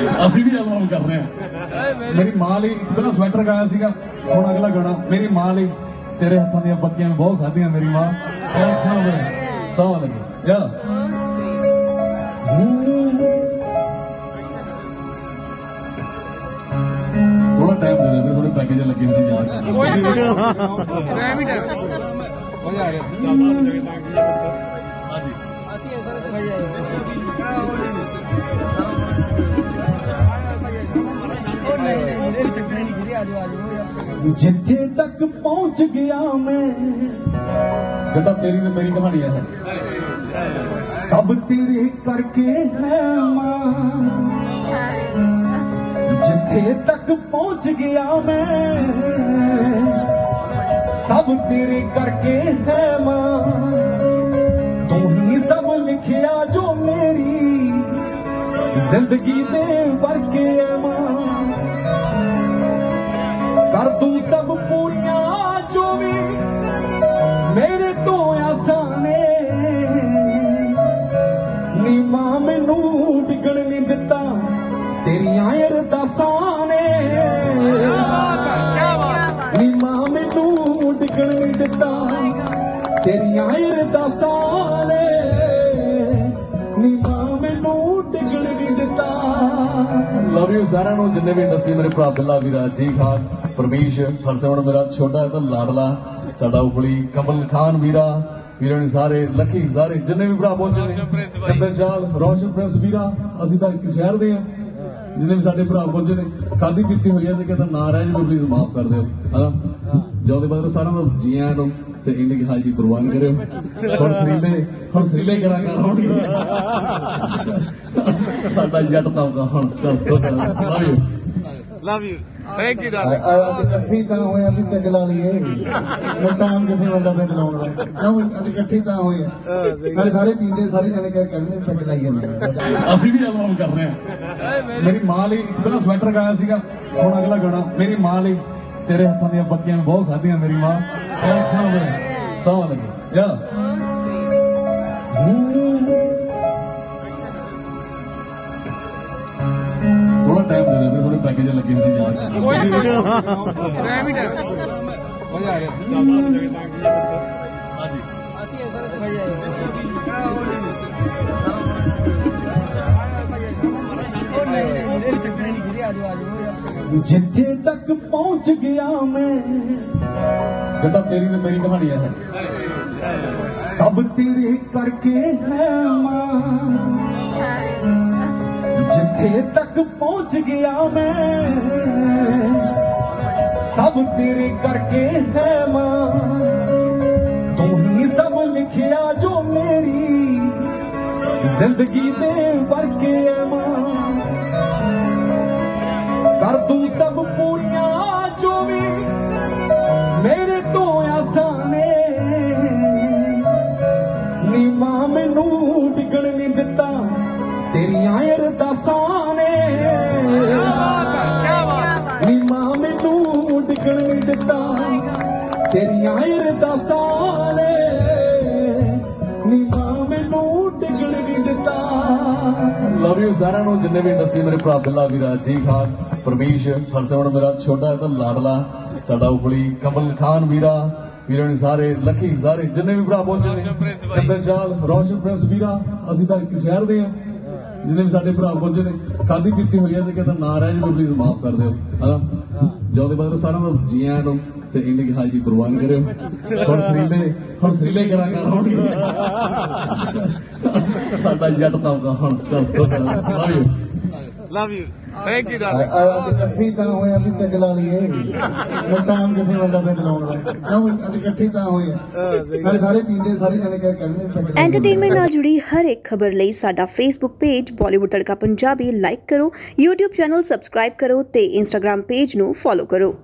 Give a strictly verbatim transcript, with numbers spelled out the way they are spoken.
ਅਸੀਂ ਵੀ ਐਲਬਮ ਕਰ ਰਹੇ ਹਾਂ। ਮੇਰੀ ਮਾਂ ਲਈ ਪਹਿਲਾਂ ਸਵੈਟਰ ਗਾਇਆ ਸੀਗਾ, ਹੁਣ ਅਗਲਾ ਗਾਣਾ ਮੇਰੀ ਮਾਂ ਲਈ। ਤੇਰੇ ਹੱਥਾਂ ਦੀਆਂ ਪੱਕੀਆਂ ਬਹੁਤ ਖਾਧੀਆਂ ਮੇਰੀ ਮਾਂ। ਸੌ ਲੱਗੇ ਯਾ थोड़ा टाइम दे दे, थोड़े पैकेज लगे हुए यार। जिथे तक पहुंच गया मैं, बेटा तेरी तो मेरी कहानी है, सब तेरे करके है मां। जिथे तक पहुंच गया मैं, सब तेरे करके है मां। तू ही सब लिखिया जो मेरी जिंदगी दे वर्के है मां। कर तू सब पूरियां जो भी मेरे तो आसाने, नी मां मैनू डिगण नहीं दिता तेरियां अरदासां ने। नी मां मैनू डिगण नहीं दिता तेरियां अरदासां ने। नी मां मैनू डिगण नहीं दिता। लव यू सारा नूं, जिन्ने भी इंडस्ट्री मेरे भरा बिल्ला वीरा जी खान, परमेश हरसिमरन मेरा छोटा है तो लाडला साडा उखली, कमल खान वीरा वीरा सारे लकी सारे जिन्ने भी भरा पहुंचे ने, चाल रोशन प्रेस वीरा, असीं तां इक शहर दे हां। जिन्हें भी साडे भरा पहुंचे ने, खाधी पीती हुई है तो कहता ना रह जाओ प्लीज माफ कर दो है ना। जो बाद सारा जी आया नो ते इन्नी की हाजी कुर्बान करो। हुण सरीले हुण सरीले कलाकार होणगे साडा जट तबका हुण love you love you thank you darling. ਅਸੀਂ ਇਕੱਠੀ ਤਾਂ ਹੋਏ, ਅਸੀਂ ਪਿੰਡ ਲਾ ਲਈਏ ਮਕਾਨ ਕਿਸੇ ਬੰਦਾ ਪਿੰਡ ਲਾਉਣ ਦਾ ਕਿਉਂ? ਅਸੀਂ ਇਕੱਠੀ ਤਾਂ ਹੋਏ ਨਾਲੇ ਸਾਰੇ ਪੀਂਦੇ, ਸਾਰੇ ਜਣੇ ਕਹਿੰਦੇ ਪਿੰਡ ਲਾਈ ਜਾਂਦੇ। ਅਸੀਂ ਵੀ ਐਲਬਮ ਕਰ ਰਹੇ ਹਾਂ। ਮੇਰੀ ਮਾਂ ਲਈ ਪਹਿਲਾਂ ਸਵੈਟਰ ਗਾਇਆ ਸੀਗਾ, ਹੁਣ ਅਗਲਾ ਗਾਣਾ ਮੇਰੀ ਮਾਂ ਲਈ। ਤੇਰੇ ਹੱਥਾਂ ਦੀਆਂ ਪੱਕੀਆਂ ਬਹੁਤ ਖਾਧੀਆਂ ਮੇਰੀ ਮਾਂ। ਸੌ ਲੱਗੇ ਯਾ थोड़ा टाइम दे दे, थोड़े पैकेज लगे हुए यार। जिथे तक पहुंच गया मैं, बेटा तेरी तो मेरी कहानी है, सब तेरे करके है मां। जिथे तक पहुंच गया मैं, सब तेरे करके है मां। तू ही सब लिखिया जो मेरी जिंदगी दे वर्के है मां। कर तू सब पूरियां जो भी मेरे तो आसाने, नी मां मैनू डिगण नहीं दिता तेरियां अरदासां ने। नी मां मैनू डिगण नहीं दिता तेरियां अरदासां ने। नी मां मैनू डिगण नहीं दिता। लव यू सारा नूं, जिन्ने भी इंडस्ट्री मेरे भरा बिल्ला वीरा जी खान, परमेश हरसिमरन मेरा छोटा है तो लाडला साडा उखली, कमल खान वीरा वीरा सारे लकी सारे जिन्ने भी भरा पहुंचे ने, चाल रोशन प्रेस वीरा, असीं तां इक शहर दे हां। जिन्हें भी साडे भरा पहुंचे ने, खाधी पीती हुई है तो कहता ना रह जाओ प्लीज माफ कर दो है ना। जो बाद सारा जी आया नो ते इन्नी की हाजी कुर्बान करो। हुण सरीले हुण सरीले कलाकार होणगे साडा जट तबका हुण love you love you thank you darling. ਅਸੀਂ ਇਕੱਠੀ ਤਾਂ ਹੋਏ, ਅਸੀਂ ਪਿੰਡ ਲਾ ਲਈਏ ਮਕਾਨ ਕਿਸੇ ਬੰਦਾ ਪਿੰਡ ਲਾਉਣ ਦਾ ਕਿਉਂ? ਅਸੀਂ ਇਕੱਠੀ ਤਾਂ ਹੋਏ ਨਾਲੇ ਸਾਰੇ ਪੀਂਦੇ, ਸਾਰੇ ਜਣੇ ਕਹਿੰਦੇ ਪਿੰਡ। एंटरटेनमेंट ਨਾਲ जुड़ी हर एक खबर ਲਈ ਸਾਡਾ Facebook page Bollywood Tadka Punjabi like करो, यूट्यूब चैनल सबसक्राइब करो ते इंस्टाग्राम पेज ਨੂੰ फॉलो करो।